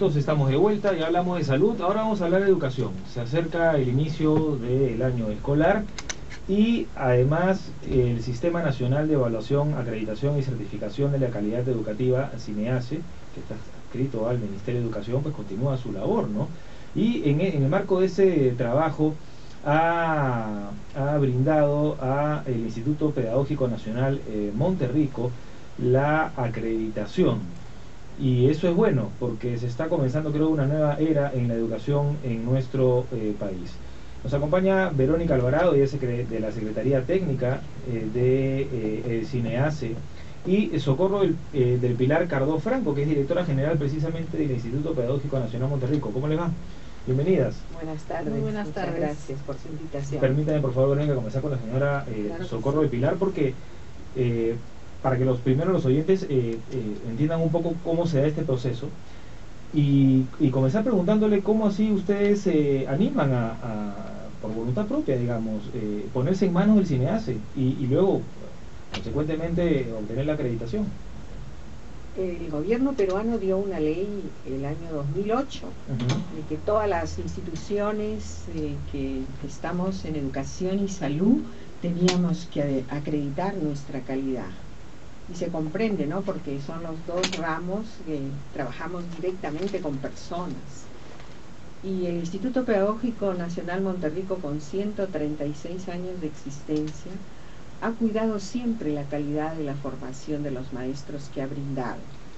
Perfecto, estamos de vuelta, ya hablamos de salud, ahora vamos a hablar de educación. Se acerca el inicio del año escolar y además el Sistema Nacional de Evaluación, Acreditación y Certificación de la Calidad Educativa, SINEACE, que está adscrito al Ministerio de Educación, pues continúa su labor, ¿no? Y en el marco de ese trabajo ha brindado al Instituto Pedagógico Nacional Monterrico la acreditación. Y eso es bueno, porque se está comenzando, creo, una nueva era en la educación en nuestro país. Nos acompaña Verónica Alvarado, ella es de la Secretaría Técnica de SINEACE, y Socorro del Pilar Cardó Franco, que es directora general precisamente del Instituto Pedagógico Nacional Monterrico. ¿Cómo les va? Bienvenidas. Buenas tardes. Muy buenas tardes. Gracias por su invitación. Permítame, por favor, Verónica, comenzar con la señora Claro Socorro del sí. Pilar, porque para que los oyentes entiendan un poco cómo se da este proceso y comenzar preguntándole cómo así ustedes se animan por voluntad propia, digamos, ponerse en manos del SINEACE y luego, consecuentemente, obtener la acreditación. El gobierno peruano dio una ley el año 2008 de que todas las instituciones que estamos en educación y salud teníamos que acreditar nuestra calidad. Y se comprende, ¿no? Porque son los dos ramos que trabajamos directamente con personas. Y el Instituto Pedagógico Nacional Monterrico, con 136 años de existencia, ha cuidado siempre la calidad de la formación de los maestros que ha brindado.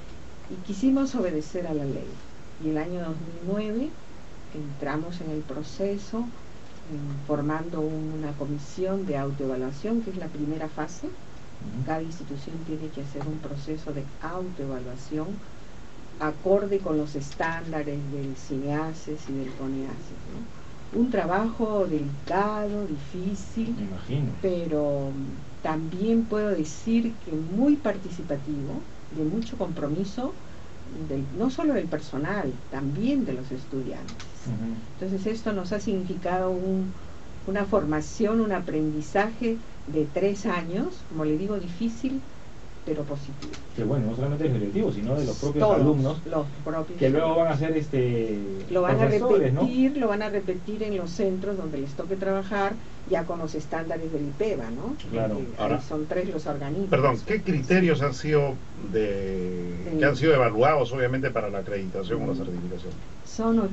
Y quisimos obedecer a la ley. Y el año 2009 entramos en el proceso formando una comisión de autoevaluación, que es la primera fase. Cada institución tiene que hacer un proceso de autoevaluación acorde con los estándares del SINEACES y del CONEACES, ¿no? Un trabajo delicado, difícil, Me imagino. pero también puedo decir que muy participativo, de mucho compromiso, no solo del personal, también de los estudiantes. Entonces esto nos ha significado una formación, un aprendizaje de 3 años, como le digo, difícil, pero positivo. Que bueno, no solamente de los directivos, sino de los propios Todos, alumnos, los propios que luego van a ser lo van a profesores, repetir, ¿no? lo van a repetir en los centros donde les toque trabajar, ya con los estándares del IPEVA, ¿no? Claro. Ahora, son 3 los organismos. Perdón, ¿qué criterios han sido que han sido evaluados obviamente para la acreditación o la certificación? Son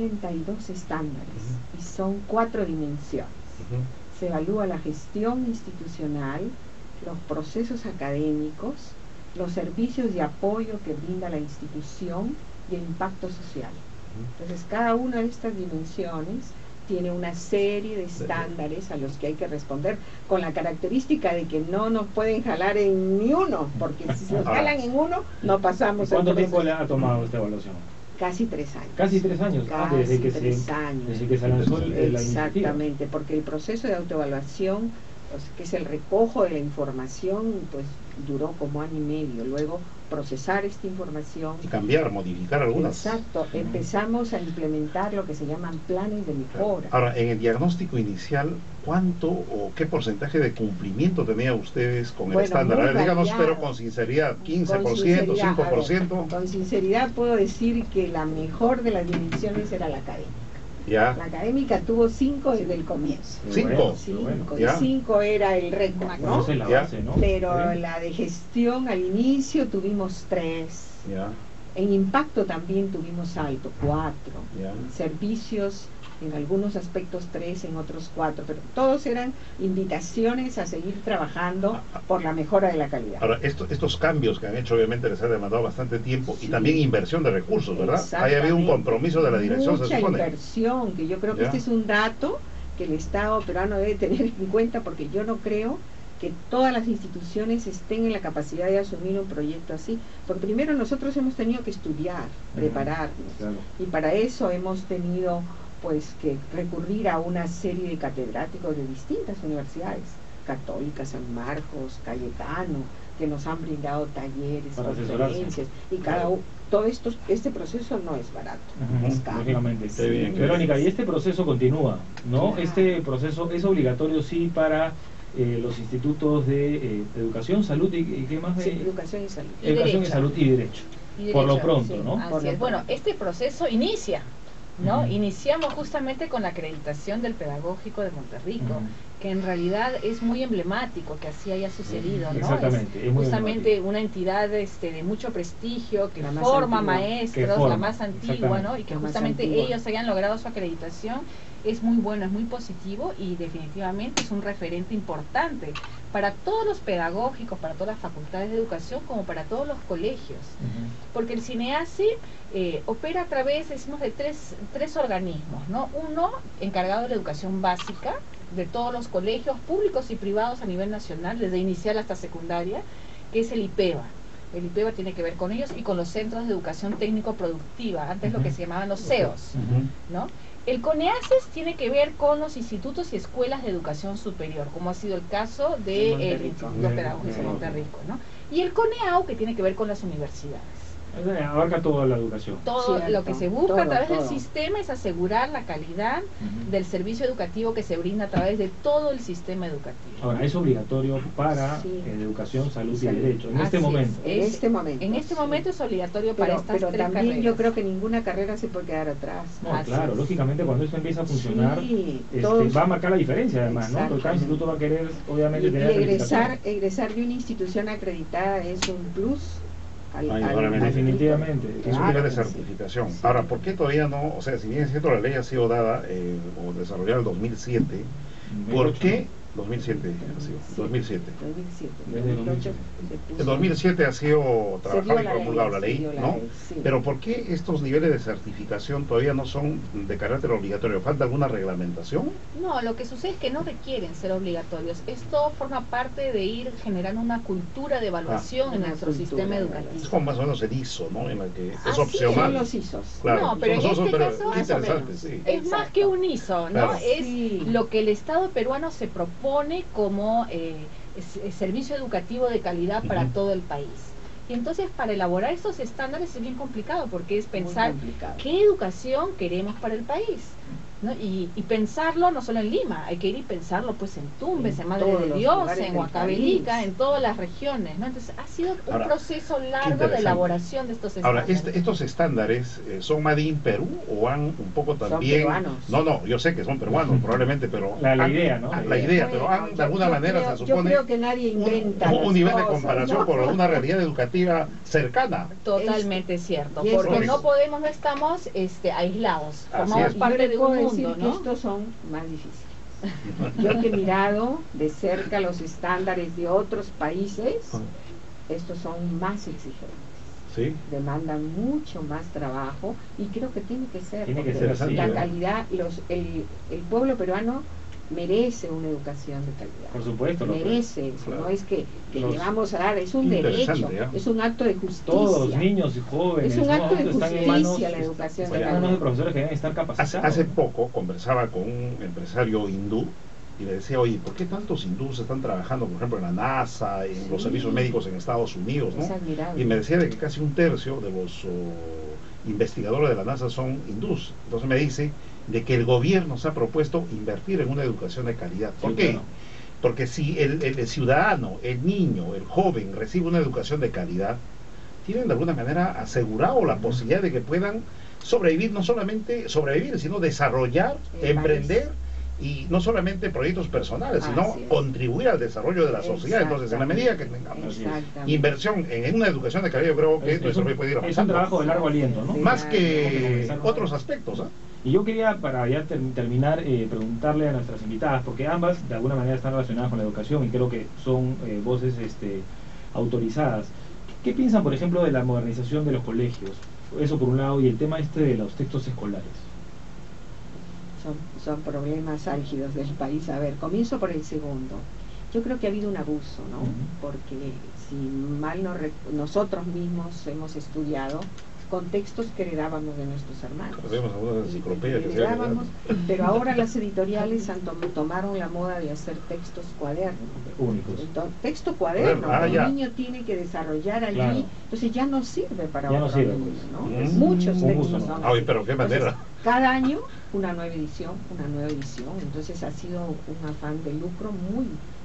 82 estándares y son 4 dimensiones. Se evalúa la gestión institucional, los procesos académicos, los servicios de apoyo que brinda la institución y el impacto social. Entonces, cada una de estas dimensiones tiene una serie de estándares a los que hay que responder, con la característica de que no nos pueden jalar en ni uno, porque si nos jalan en uno, no pasamos. ¿Cuánto tiempo le ha tomado esta evaluación? Casi 3 años. Casi 3 años. Casi Desde que 3 años. Desde que se lanzó la iniciativa. Exactamente, porque el proceso de autoevaluación, pues, que es el recojo de la información, pues duró como año y medio. Luego procesar esta información Y cambiar, modificar algunas. Exacto, empezamos a implementar lo que se llaman planes de mejora. Ahora, en el diagnóstico inicial, ¿cuánto o qué porcentaje de cumplimiento tenían ustedes con el estándar? A ver, díganos, pero con sinceridad, 15%, Con sinceridad, 5%. a ver, con sinceridad puedo decir que la mejor de las dimensiones era la académica. Ya. La académica tuvo 5 desde el comienzo. 5. 5, Ya. y 5 era el récord, Bueno, ¿no? esa es la Ya. base, ¿no? Pero Sí. la de gestión al inicio tuvimos 3. Ya. En impacto también tuvimos alto, 4. Ya. En servicios, en algunos aspectos 3, en otros 4, pero todos eran invitaciones a seguir trabajando por la mejora de la calidad. Ahora, estos cambios que han hecho obviamente les ha demandado bastante tiempo y Sí. también inversión de recursos, ¿verdad? Hay Exactamente. habido un compromiso de la dirección, se Mucha supone. inversión, que yo creo que Ya. este es un dato que el Estado peruano debe tener en cuenta, porque yo no creo que todas las instituciones estén en la capacidad de asumir un proyecto así, porque primero nosotros hemos tenido que estudiar, prepararnos, Claro. y para eso hemos tenido pues que recurrir a una serie de catedráticos de distintas universidades, Católica, San Marcos, Cayetano, que nos han brindado talleres, Para conferencias, y todo esto, este proceso no es barato, es caro. Lógicamente. Qué bien, qué Verónica, y este proceso continúa, ¿no? Claro. Este proceso es obligatorio, sí, para los institutos de educación, salud y ¿qué más? Sí, educación y salud. Y Educación y derecho. salud y derecho. Por lo pronto, sí, ¿no? Así es. Bueno, este proceso inicia, ¿no? Iniciamos justamente con la acreditación del Pedagógico de Monterrico, que en realidad es muy emblemático que así haya sucedido, ¿no? Exactamente, es justamente una entidad de mucho prestigio, que forma maestros, la más antigua, ¿no? Y que justamente ellos hayan logrado su acreditación es muy bueno, es muy positivo y definitivamente es un referente importante para todos los pedagógicos, para todas las facultades de educación, como para todos los colegios. Porque el CINEACI opera a través, decimos, de tres organismos, ¿no? Uno encargado de la educación básica de todos los colegios públicos y privados a nivel nacional, desde inicial hasta secundaria, que es el IPEVA. El IPEVA tiene que ver con ellos y con los centros de educación técnico-productiva, antes lo que se llamaban los CEOs, ¿no? El CONEACES tiene que ver con los institutos y escuelas de educación superior, como ha sido el caso del Instituto Pedagógico de Monterrico, ¿no? Y el CONEAU, que tiene que ver con las universidades. Abarca toda la educación. Todo lo que se busca a través del sistema es asegurar la calidad del servicio educativo que se brinda a través de todo el sistema educativo. Ahora, es obligatorio para educación, salud y derecho, en este momento. En este momento es obligatorio para estas tres también carreras. Yo creo que ninguna carrera se puede quedar atrás. No, claro, lógicamente cuando esto empieza a funcionar, va a marcar la diferencia además, ¿no? Porque cada instituto va a querer, obviamente, tener egresar de una institución acreditada es un plus. Definitivamente. Es un nivel de certificación. Ahora, ¿por qué todavía no? O sea, si bien es cierto, la ley ha sido dada o desarrollada en 2007, ¿por qué? 2007 ha sido, 2007. En 2007 ha sido trabajada y promulgada la ley, ¿no? Pero ¿por qué estos niveles de certificación todavía no son de carácter obligatorio? ¿Falta alguna reglamentación? No, lo que sucede es que no requieren ser obligatorios. Esto forma parte de ir generando una cultura de evaluación en nuestro sistema educativo. Es como más o menos el ISO, ¿no? En la que es opcional. Son los ISOs. Claro, no, pero en este caso interesante, sí. Es más que un ISO, ¿no? Claro. Es lo que el Estado peruano se propone como servicio educativo de calidad para todo el país. Y entonces para elaborar estos estándares es bien complicado, porque es pensar qué educación queremos para el país, ¿no? Y pensarlo no solo en Lima, hay que ir y pensarlo pues en Tumbes, en Madre de Dios, en Huancavelica, en todas las regiones, ¿no? Entonces ha sido un proceso largo de elaboración de estos estándares. Ahora, estos estándares son Made in Perú o han un poco también... Son peruanos. No, yo sé que son peruanos probablemente, pero... La idea, ¿no? La idea, pero han de alguna manera se supone... Yo creo que nadie inventa un nivel de comparación por una realidad educativa cercana. Totalmente cierto, porque no estamos aislados, formamos parte de un mundo, ¿no? Que estos son más difíciles. Yo que he mirado de cerca los estándares de otros países, estos son más exigentes. ¿Sí? Demandan mucho más trabajo y creo que tiene que ser. así, la calidad, el pueblo peruano merece una educación de calidad. Por supuesto. Merece eso, claro. No es que le vamos a dar, es un derecho, es un acto de justicia. Todos los niños y jóvenes, es un acto de justicia la educación de calidad. Manos de profesores que deben estar capacitados. Hace poco conversaba con un empresario hindú y le decía, oye, ¿por qué tantos hindúes están trabajando, por ejemplo, en la NASA, en los servicios médicos en Estados Unidos, ¿no? Y me decía de que casi un tercio de los investigadores de la NASA son hindúes. Entonces me dice de que el gobierno se ha propuesto invertir en una educación de calidad. ¿Por qué? Claro. Porque si el ciudadano, el niño, el joven recibe una educación de calidad, tienen de alguna manera asegurado la posibilidad de que puedan sobrevivir, no solamente sobrevivir, sino desarrollar, emprender, y no solamente proyectos personales, sino contribuir al desarrollo de la sociedad. Entonces, en la medida que tengamos inversión en una educación de calidad, yo creo que eso puede ir avanzando. Es un trabajo de largo aliento, ¿no? Más que otros aspectos, ¿eh? Y yo quería, para ya terminar, preguntarle a nuestras invitadas, porque ambas de alguna manera están relacionadas con la educación y creo que son voces autorizadas. ¿Qué piensan, por ejemplo, de la modernización de los colegios? Eso por un lado, y el tema de los textos escolares. Son problemas álgidos del país. A ver, comienzo por el segundo. Yo creo que ha habido un abuso, ¿no? Porque si mal nosotros mismos hemos estudiado con textos que heredábamos de nuestros hermanos. Pero ahora las editoriales tomaron la moda de hacer textos cuadernos. Únicos. Entonces, texto cuaderno, el niño tiene que desarrollar allí, entonces ya no sirve para otro niño, ¿no? Muchos textos son así. Pero qué manera. Entonces, cada año una nueva edición, entonces ha sido un afán de lucro muy,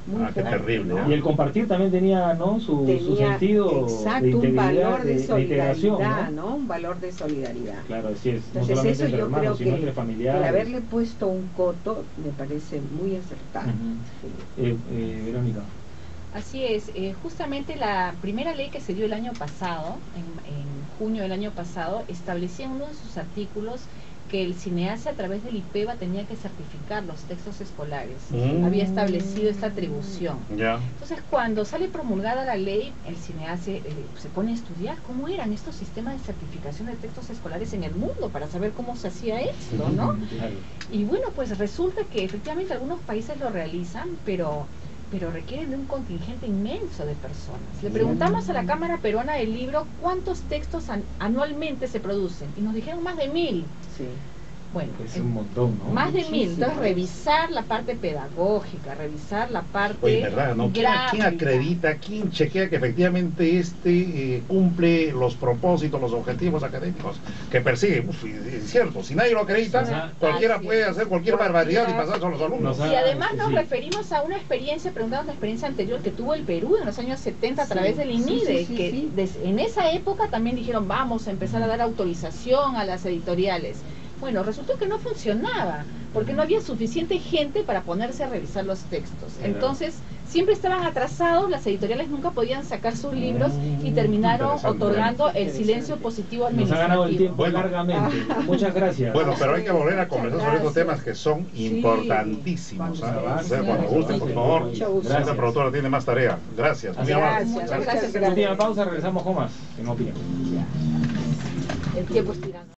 muy qué fuerte, terrible, ¿no? Y el compartir también tenía, ¿no? Su sentido, exacto, un valor de solidaridad, ¿no? Un valor de solidaridad. Claro, así es. Entonces no eso yo hermanos, creo sino que entre familiares. el haberle puesto un coto me parece muy acertado. Verónica. Así es, justamente la primera ley que se dio el año pasado, en junio del año pasado, establecía en uno de sus artículos que el cineasta a través del IPEVA tenía que certificar los textos escolares. Había establecido esta atribución. Entonces, cuando sale promulgada la ley, el cineasta se pone a estudiar cómo eran estos sistemas de certificación de textos escolares en el mundo para saber cómo se hacía esto, ¿no? Y bueno, pues resulta que efectivamente algunos países lo realizan, pero requieren de un contingente inmenso de personas. Le preguntamos a la Cámara Peruana del Libro cuántos textos anualmente se producen y nos dijeron más de 1000. Sí. Bueno, es un montón, ¿no? Más de 1000. Entonces, revisar la parte pedagógica, revisar la parte Oye, ¿verdad? ¿No? ¿Quién acredita, quién chequea que efectivamente cumple los propósitos, los objetivos académicos que persigue? Es cierto, si nadie lo acredita, cualquiera puede hacer cualquier barbaridad y pasarse a los alumnos. Y además nos referimos a una experiencia, preguntamos la experiencia anterior que tuvo el Perú en los años 70 a través del INIDE, que en esa época también dijeron, vamos a empezar a dar autorización a las editoriales. Bueno, resultó que no funcionaba, porque no había suficiente gente para ponerse a revisar los textos. Entonces, siempre estaban atrasados, las editoriales nunca podían sacar sus libros y terminaron otorgando el silencio positivo administrativo. Nos ha ganado el tiempo largamente. Muchas gracias. Bueno, pero hay que volver a conversar sobre estos temas que son importantísimos. Cuando gusten, por favor. Esta productora tiene más tarea. Gracias. Muy amable. Muchas gracias. Última pausa, regresamos con más. En opinión. El tiempo es tirano.